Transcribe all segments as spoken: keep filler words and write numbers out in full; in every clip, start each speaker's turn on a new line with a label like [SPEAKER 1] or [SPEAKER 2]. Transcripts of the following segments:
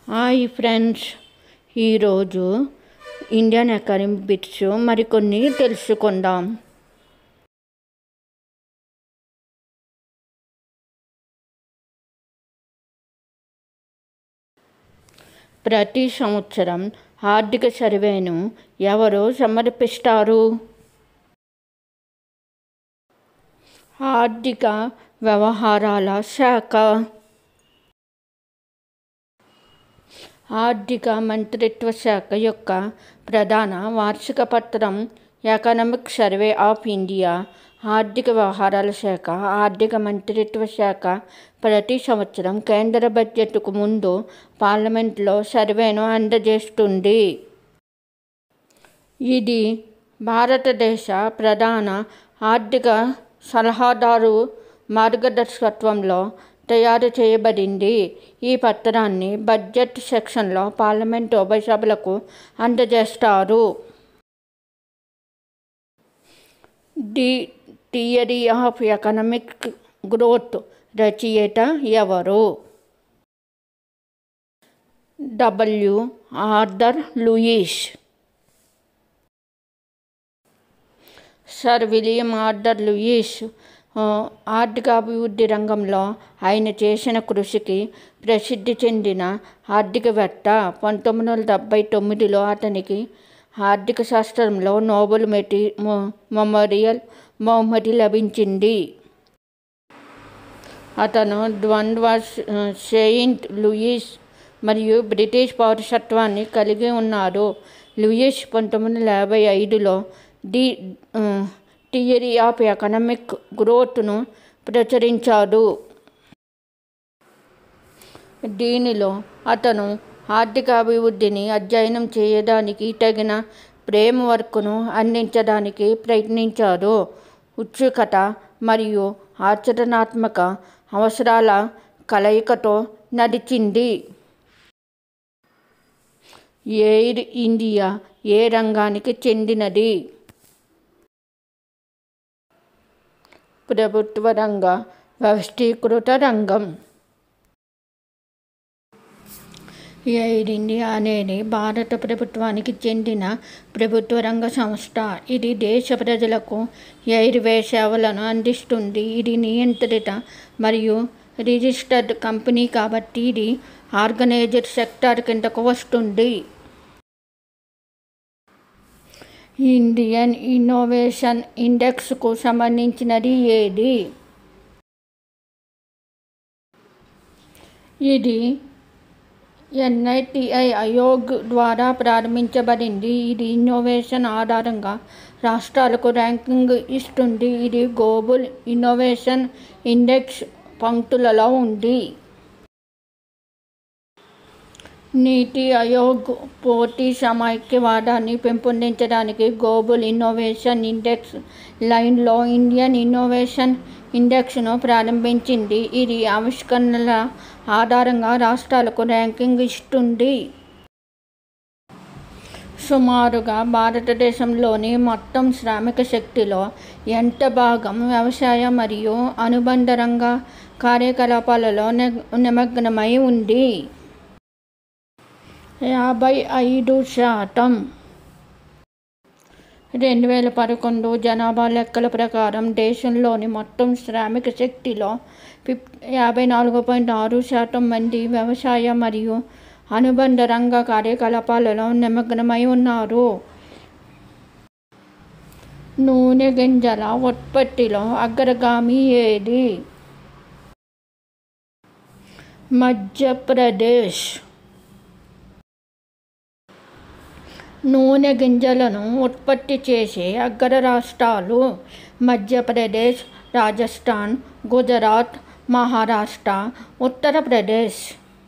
[SPEAKER 1] Hi friends, ఈరోజు Indian academic bits మరికొన్ని తెలుసుకుందాం. ప్రతి సంవత్సరం ఆర్థిక సర్వేను ఎవరు సమర్పిస్తారు? ఆర్థిక వ్యవహారాల శాఖ. ఆర్థిక మంత్రిత్వ శాఖ యొక్క ప్రధాన వార్షిక పత్రం ఎకనామిక్ సర్వే ఆఫ్ ఇండియా. ఆర్థిక వ్యవహారాల శాఖ, ఆర్థిక మంత్రిత్వ శాఖ ప్రతి సంవత్సరం కేంద్ర బడ్జెట్కు ముందు పార్లమెంట్లో సర్వేను అందజేస్తుంది. ఇది భారతదేశ ప్రధాన ఆర్థిక సలహాదారు మార్గదర్శకత్వంలో తయారు చేయబడింది. ఈ పత్రాన్ని బడ్జెట్ సెషన్లో పార్లమెంటు ఉభయ సభలకు అందజేస్తారు. The theory of economic growth రచయిత ఎవరు? W Arthur Lewis. Sir William Arthur Lewis ఆర్థికాభివృద్ధి రంగంలో ఆయన చేసిన కృషికి ప్రసిద్ధి చెందిన ఆర్థికవేత్త. పంతొమ్మిది వందల డెబ్భై తొమ్మిదిలో అతనికి ఆర్థిక శాస్త్రంలో నోబెల్ మెటీ మెమోరియల్ బహుమతి లభించింది. అతను ద్వంద్వ సెయింట్ లూయిస్ మరియు బ్రిటిష్ పౌరసత్వాన్ని కలిగి ఉన్నారు. లూయిస్ పంతొమ్మిది వందల యాభై ఐదులో ది థియరీ ఆఫ్ ఎకనామిక్ గ్రోత్ను ప్రచురించాడు. దీనిలో అతను ఆర్థికాభివృద్ధిని అధ్యయనం చేయడానికి తగిన ఫ్రేమ్వర్క్ను అందించడానికి ప్రయత్నించాడు. ఉత్సుకత మరియు ఆచరణాత్మక అవసరాల కలయికతో నడిచింది. ఎయిర్ ఇండియా ఏ రంగానికి చెందినది? ప్రభుత్వ రంగ వ్యవస్థీకృత రంగం. ఎయిర్ ఇండియా అనేది భారత ప్రభుత్వానికి చెందిన ప్రభుత్వ రంగ సంస్థ. ఇది దేశ ప్రజలకు ఎయిర్వే సేవలను అందిస్తుంది. ఇది నియంత్రిత మరియు రిజిస్టర్డ్ కంపెనీ కాబట్టి ఇది ఆర్గనైజ్డ్ సెక్టార్ కిందకు వస్తుంది. ఇండియన్ ఇన్నోవేషన్ ఇండెక్స్కు సంబంధించినది ఏది? ఇది ఎన్ఐటిఐ ఆయోగ్ ద్వారా ప్రారంభించబడింది. ఇది ఇన్నోవేషన్ ఆధారంగా రాష్ట్రాలకు ర్యాంకింగ్ ఇస్తుంది. ఇది గ్లోబల్ ఇన్నోవేషన్ ఇండెక్స్ పంక్తులలో ఉంది. నీతి ఆయోగ్ పోటీ సమైక్యవాదాన్ని పెంపొందించడానికి గ్లోబల్ ఇన్నోవేషన్ ఇండెక్స్ లైన్లో ఇండియన్ ఇన్నోవేషన్ ఇండెక్స్ను ప్రారంభించింది. ఇది ఆవిష్కరణల ఆధారంగా రాష్ట్రాలకు ర్యాంకింగ్ ఇస్తుంది. సుమారుగా భారతదేశంలోని మొత్తం శ్రామిక శక్తిలో ఎంత భాగం వ్యవసాయ మరియు అనుబంధ రంగ కార్యకలాపాలలో నిమగ్నమై ఉంది? యాభై ఐదు శాతం. రెండు వేల పదకొండు జనాభా లెక్కల ప్రకారం దేశంలోని మొత్తం శ్రామిక శక్తిలో ఫిఫ్ యాభై నాలుగు పాయింట్ ఆరు శాతం మంది వ్యవసాయ మరియు అనుబంధ రంగ కార్యకలాపాలలో నిమగ్నమై ఉన్నారు. నూనె గింజల ఉత్పత్తిలో అగ్రగామి ఏది? మధ్యప్రదేశ్. నూనె గింజలను ఉత్పత్తి చేసే అగ్ర రాష్ట్రాలు మధ్యప్రదేశ్, రాజస్థాన్, గుజరాత్, మహారాష్ట్ర, ఉత్తరప్రదేశ్.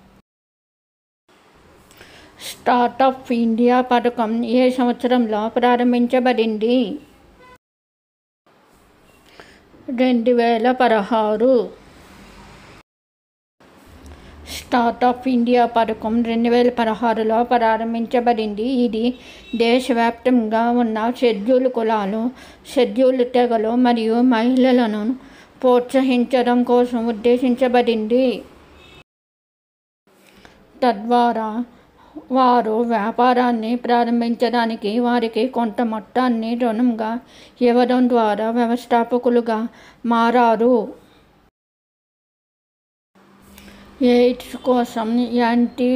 [SPEAKER 1] స్టార్టప్ ఇండియా పథకం ఏ సంవత్సరంలో ప్రారంభించబడింది? రెండు వేల పదహారు. స్టార్టప్ ఇండియా పథకం రెండు వేల పదహారులో ప్రారంభించబడింది. ఇది దేశవ్యాప్తంగా ఉన్న షెడ్యూల్ కులాలు, షెడ్యూల్ తెగలు మరియు మహిళలను ప్రోత్సహించడం కోసం ఉద్దేశించబడింది. తద్వారా వారు వ్యాపారాన్ని ప్రారంభించడానికి వారికి కొంత మొత్తాన్ని రుణంగా ఇవ్వడం ద్వారా వ్యవస్థాపకులుగా మారారు. ఎయిడ్స్ కోసం యాంటీ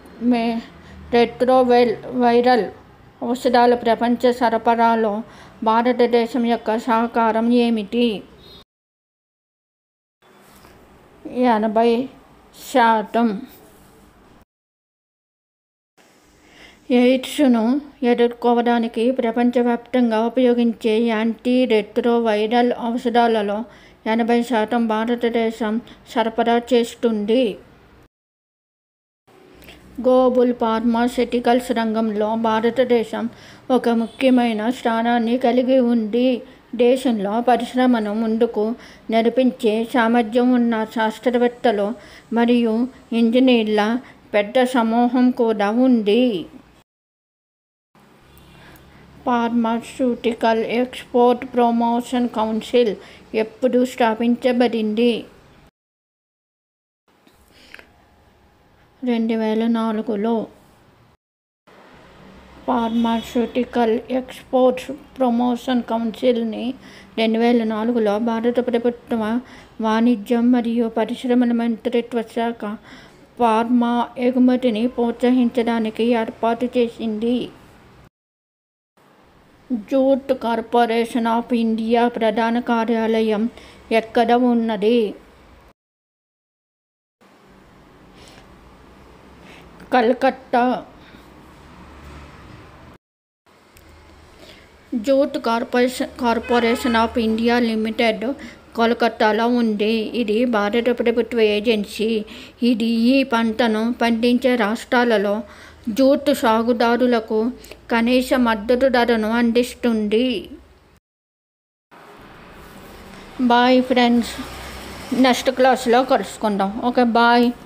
[SPEAKER 1] రెట్రోవైరల్ ఔషధాల ప్రపంచ సరఫరాలో భారతదేశం యొక్క సహకారం ఏమిటి? ఎనభై శాతం. ఎయిడ్స్ను ఎదుర్కోవడానికి ప్రపంచవ్యాప్తంగా ఉపయోగించే యాంటీ రెట్రోవైరల్ ఔషధాలలో ఎనభై శాతం భారతదేశం సరఫరా చేస్తుంది. గ్లోబల్ ఫార్మాస్యూటికల్స్ రంగంలో భారతదేశం ఒక ముఖ్యమైన స్థానాన్ని కలిగి ఉంది. దేశంలో పరిశ్రమను ముందుకు నడిపించే సామర్థ్యం ఉన్న శాస్త్రవేత్తలు మరియు ఇంజనీర్ల పెద్ద సమూహం కూడా ఉంది. ఫార్మాస్యూటికల్ ఎక్స్పోర్ట్ ప్రమోషన్ కౌన్సిల్ ఎప్పుడు స్థాపించబడింది? రెండు వేల నాలుగులో. ఫార్మాస్యూటికల్ ఎక్స్పోర్ట్స్ ప్రమోషన్ కౌన్సిల్ని రెండు వేల నాలుగులో భారత ప్రభుత్వ వాణిజ్యం మరియు పరిశ్రమల మంత్రిత్వ శాఖ ఫార్మా ఎగుమతిని ప్రోత్సహించడానికి ఏర్పాటు చేసింది. జూట్ కార్పొరేషన్ ఆఫ్ ఇండియా ప్రధాన కార్యాలయం ఎక్కడ ఉన్నది? Calcutta. Jute corporation corporation of India limited కోల్కతాలో ఉంది. ఇది భారత ప్రభుత్వ ఏజెన్సీ. ఇది ఈ పంటను పండించే రాష్ట్రాలలో జూట్ సాగుదారులకు కనీస మద్దతు ధరను అందిస్తుంది. బాయ్ ఫ్రెండ్స్, నెక్స్ట్ క్లాస్లో కలుసుకుందాం. Okay, bye.